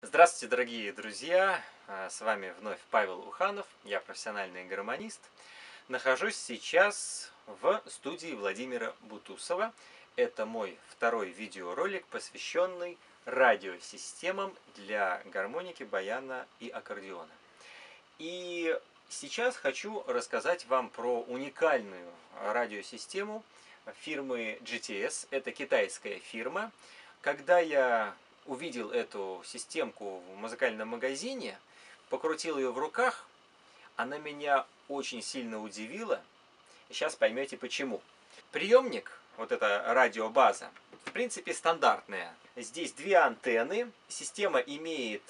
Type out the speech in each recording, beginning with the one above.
Здравствуйте, дорогие друзья! С вами вновь Павел Уханов, я профессиональный гармонист. Нахожусь сейчас в студии Владимира Бутусова. Это мой второй видеоролик, посвященный радиосистемам для гармоники, баяна и аккордеона. И сейчас хочу рассказать вам про уникальную радиосистему фирмы GTS. Это китайская фирма. Когда я увидел эту системку в музыкальном магазине, покрутил ее в руках, она меня очень сильно удивила. И сейчас поймете почему. Приемник, вот эта радиобаза, в принципе стандартная. Здесь две антенны. Система имеет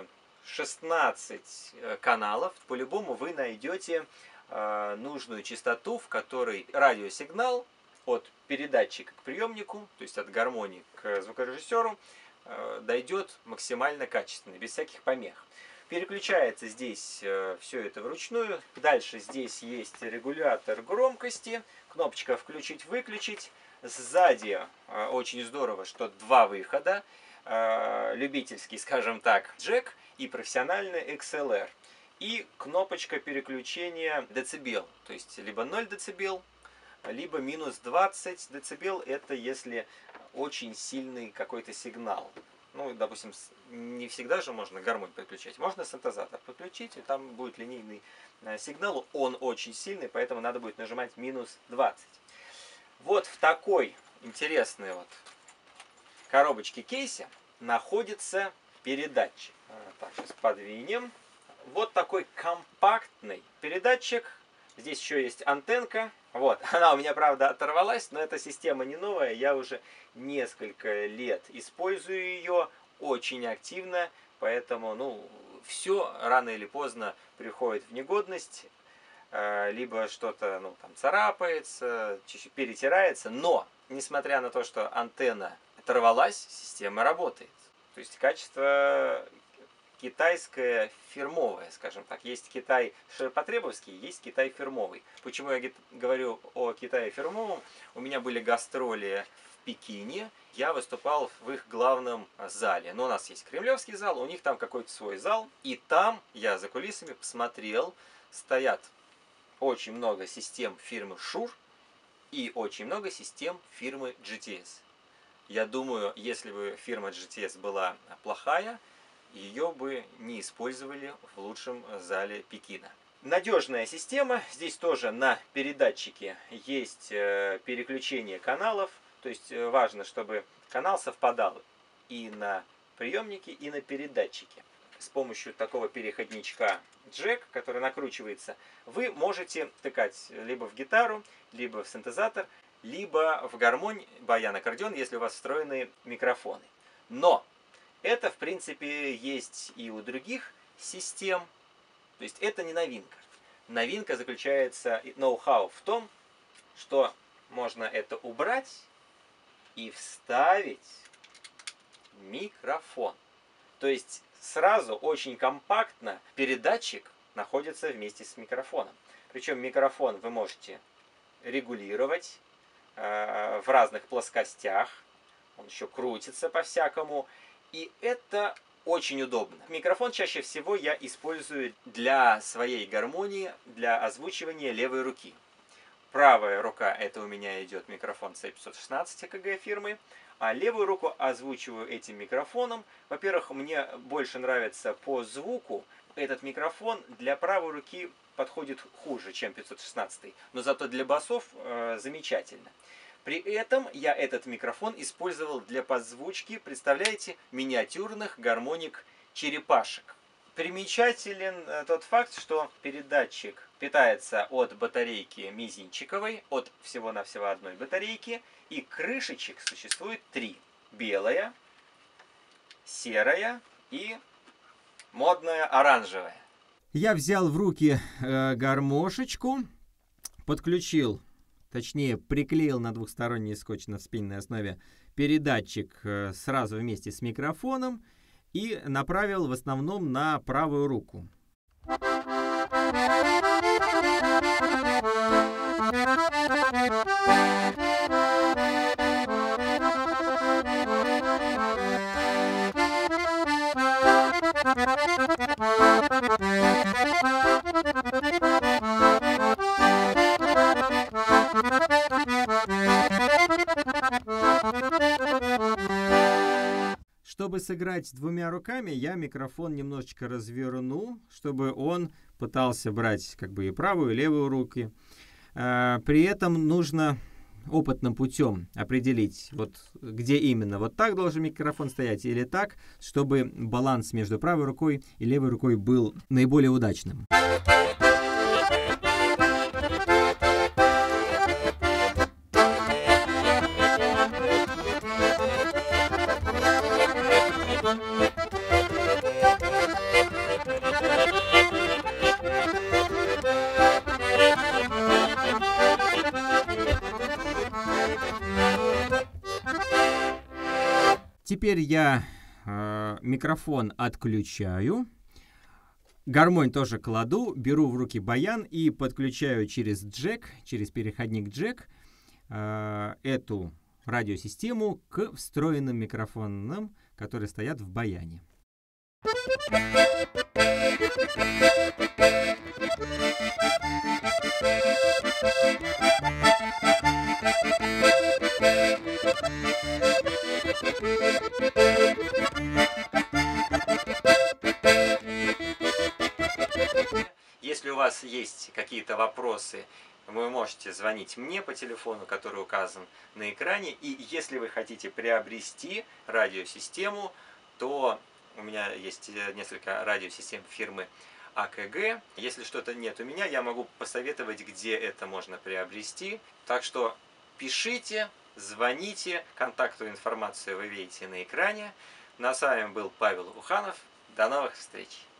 16 каналов. По-любому вы найдете нужную частоту, в которой радиосигнал от передатчика к приемнику, то есть от гармонии к звукорежиссеру, дойдет максимально качественно, без всяких помех. Переключается здесь все это вручную. Дальше здесь есть регулятор громкости, кнопочка включить-выключить. Сзади очень здорово, что два выхода. Любительский, скажем так, джек и профессиональный XLR. И кнопочка переключения децибел, то есть либо 0 децибел, либо минус 20 децибел, это если очень сильный какой-то сигнал. Ну, допустим, не всегда же можно гармонь подключать. Можно синтезатор подключить, и там будет линейный сигнал. Он очень сильный, поэтому надо будет нажимать минус 20. Вот в такой интересной вот коробочке-кейсе находится передатчик. Так, сейчас подвинем. Вот такой компактный передатчик. Здесь еще есть антенка. Вот, она у меня, правда, оторвалась, но эта система не новая. Я уже несколько лет использую ее очень активно. Поэтому, ну, все рано или поздно приходит в негодность. Либо что-то, ну, там царапается, чуть-чуть перетирается. Но, несмотря на то, что антенна оторвалась, система работает. То есть качество китайское фирмовое, скажем так. Есть Китай ширпотребовский, есть Китай фирмовый. Почему я говорю о Китае фирмовом? У меня были гастроли в Пекине, я выступал в их главном зале. Но у нас есть кремлевский зал, у них там какой-то свой зал. И там я за кулисами посмотрел, стоят очень много систем фирмы Shure и очень много систем фирмы GTS. Я думаю, если бы фирма GTS была плохая, ее бы не использовали в лучшем зале Пекина. Надежная система. Здесь тоже на передатчике есть переключение каналов. То есть важно, чтобы канал совпадал и на приемнике, и на передатчике. С помощью такого переходничка джек, который накручивается, вы можете втыкать либо в гитару, либо в синтезатор, либо в гармонь, баян, аккордеон, если у вас встроены микрофоны. Но это, в принципе, есть и у других систем. То есть это не новинка. Новинка заключается, ноу-хау в том, что можно это убрать и вставить микрофон. То есть сразу очень компактно передатчик находится вместе с микрофоном. Причем микрофон вы можете регулировать в разных плоскостях. Он еще крутится по-всякому. И это очень удобно. Микрофон чаще всего я использую для своей гармонии, для озвучивания левой руки. Правая рука, это у меня идет микрофон C516 ЭКГ фирмы, а левую руку озвучиваю этим микрофоном. Во-первых, мне больше нравится по звуку. Этот микрофон для правой руки подходит хуже, чем 516, но зато для басов замечательно. При этом я этот микрофон использовал для подзвучки, представляете, миниатюрных гармоник черепашек. Примечателен тот факт, что передатчик питается от батарейки мизинчиковой, от всего-навсего одной батарейки, и крышечек существует три. Белая, серая и модная оранжевая. Я взял в руки гармошечку, подключил, точнее приклеил на двухсторонний скотч на вспененной основе передатчик сразу вместе с микрофоном и направил в основном на правую руку. чтобы сыграть двумя руками, я микрофон немножечко разверну, чтобы он пытался брать как бы и правую, и левую руки. При этом нужно опытным путем определить, вот где именно. Вот так должен микрофон стоять или так, чтобы баланс между правой рукой и левой рукой был наиболее удачным. Теперь я микрофон отключаю, гармонь тоже кладу, беру в руки баян и подключаю через джек, через переходник джек эту радиосистему к встроенным микрофонам, которые стоят в баяне. Если у вас есть какие-то вопросы, вы можете звонить мне по телефону, который указан на экране. И если вы хотите приобрести радиосистему, то у меня есть несколько радиосистем фирмы АКГ. Если что-то нет у меня, я могу посоветовать, где это можно приобрести. Так что пишите, звоните, контактную информацию вы видите на экране. На с вами был Павел Уханов. До новых встреч!